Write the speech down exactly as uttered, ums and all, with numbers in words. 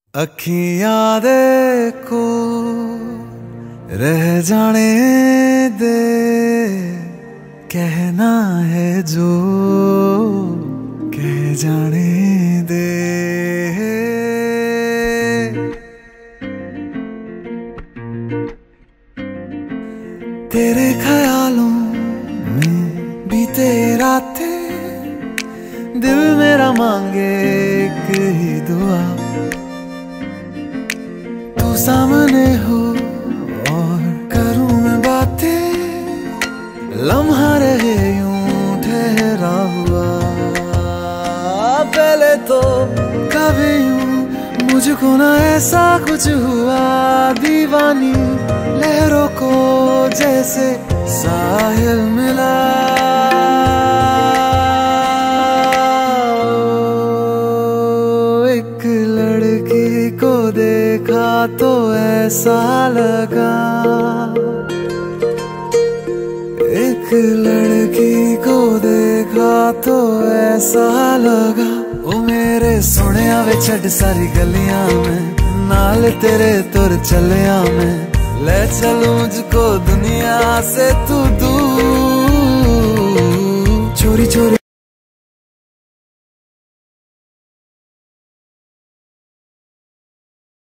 अखियां दे को रह जाने दे, कहना है जो कह जाने दे। तेरे ख्यालों में बीते रातें, दिल मेरा मांगे एक ही दुआ, तू सामने हो और करूं मैं बातें, लम्हा रहे यूं ठहरा हुआ। पहले तो कभी यूं मुझको ना ऐसा कुछ हुआ, दीवानी लहरों को जैसे साहिल मिला। एक लड़की को देखा तो ऐसा लगा, एक लड़की को देखा तो ऐसा लगा। ओ मेरे सोनिया वे छड़ सारी गलियां में, नाल तेरे तुर चलिया मैं, ले चलूं मुझको दुनिया से तू दूर।